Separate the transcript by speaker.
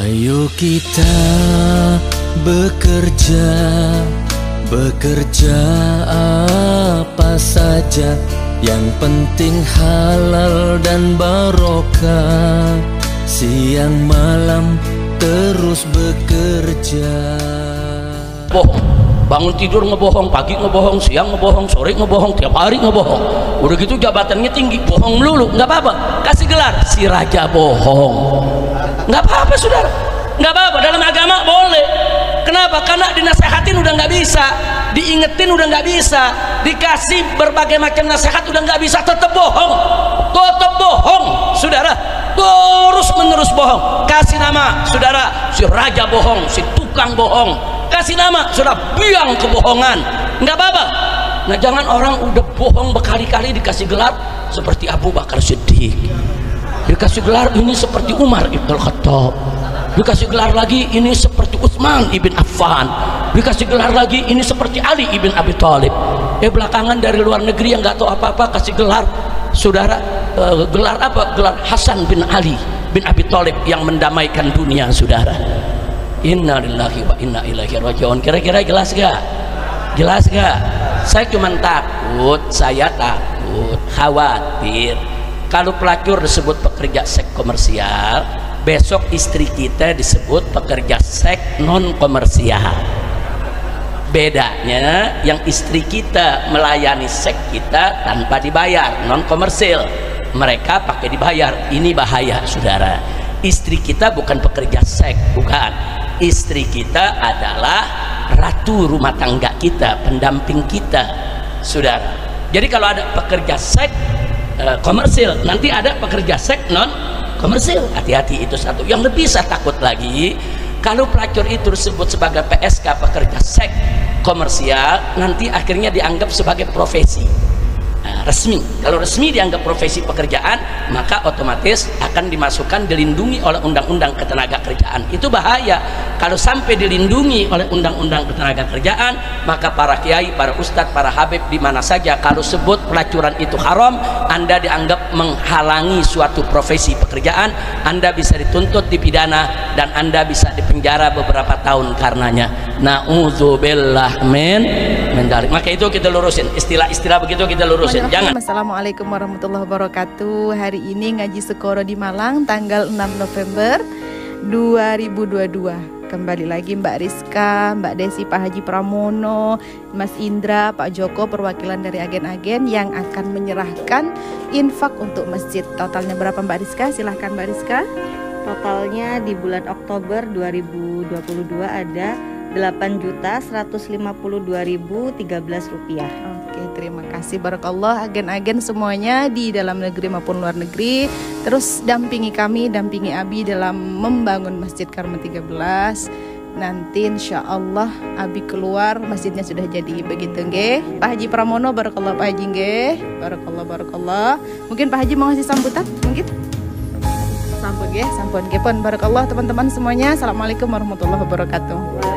Speaker 1: Ayo kita bekerja, bekerja apa saja, yang penting halal dan barokah. Siang malam terus bekerja.
Speaker 2: Bohong, bangun tidur ngebohong, pagi ngebohong, siang ngebohong, sore ngebohong, tiap hari ngebohong. Udah gitu jabatannya tinggi, bohong melulu, nggak apa-apa. Kasih gelar si raja bohong, nggak apa-apa saudara, nggak apa-apa. Dalam agama boleh. Kenapa? Karena dinasehatin udah nggak bisa, diingetin udah nggak bisa, dikasih berbagai macam nasihat udah nggak bisa, tetap bohong, tetap bohong, saudara. Terus menerus bohong. Kasih nama saudara si raja bohong, si tukang bohong. Kasih nama sudah biang kebohongan, nggak apa-apa. Nah, jangan orang udah bohong berkali-kali dikasih gelar seperti Abu Bakar Siddiq, dikasih gelar ini seperti Umar ibn Khattab, dikasih gelar lagi ini seperti Utsman ibn Affan, dikasih gelar lagi ini seperti Ali ibn Abi Thalib. Belakangan dari luar negeri yang nggak tahu apa-apa kasih gelar saudara, gelar apa? Gelar Hasan bin Ali bin Abi Thalib yang mendamaikan dunia, saudara. Inna lillahi wa inna ilaihi rajiun. Kira-kira jelas gak? Jelas gak? Saya cuma takut, khawatir kalau pelacur disebut pekerja seks komersial, besok istri kita disebut pekerja seks non komersial. Bedanya yang istri kita melayani seks kita tanpa dibayar, non komersil. Mereka pakai dibayar. Ini bahaya, saudara. Istri kita bukan pekerja seks, bukan. Istri kita adalah ratu rumah tangga kita, pendamping kita, saudara. Jadi kalau ada pekerja seks komersil, nanti ada pekerja seks non komersil. Hati-hati, itu satu. Yang lebih saya takut lagi, kalau pelacur itu disebut sebagai PSK, pekerja seks komersial, nanti akhirnya dianggap sebagai profesi resmi. Kalau resmi dianggap profesi pekerjaan, maka otomatis akan dimasukkan, dilindungi oleh undang-undang ketenagakerjaan. Itu bahaya. Kalau sampai dilindungi oleh undang-undang ketenagakerjaan, maka para kiai, para ustadz, para habib di mana saja kalau sebut pelacuran itu haram, Anda dianggap menghalangi suatu profesi pekerjaan, Anda bisa dituntut, dipidana, dan Anda bisa dipenjara beberapa tahun karenanya. Na'udzubillah min dzalik. Maka itu kita lurusin, istilah-istilah begitu kita lurusin. Jangan.
Speaker 3: Assalamualaikum warahmatullahi wabarakatuh. Hari ini ngaji Sekoro di Malang, tanggal 6 November 2022. Kembali lagi Mbak Rizka, Mbak Desi, Pak Haji Pramono, Mas Indra, Pak Joko, perwakilan dari agen-agen yang akan menyerahkan infak untuk masjid. Totalnya berapa Mbak Rizka? Silahkan Mbak Rizka.
Speaker 4: Totalnya di bulan Oktober 2022 ada 8.152.013 rupiah.
Speaker 3: Oke, terima kasih, barakallah. Agen-agen semuanya di dalam negeri maupun luar negeri, terus dampingi kami, dampingi Abi dalam membangun Masjid Karma 13. Nanti insya Allah Abi keluar, masjidnya sudah jadi. Begitu nggih Pak Haji Pramono, barakallah Pak Haji nggih. Barakallah. Mungkin Pak Haji mau ngasih sambutan? Mungkin sampun nggih, sampun nggih pun. Barakallah teman-teman semuanya. Assalamualaikum warahmatullahi wabarakatuh.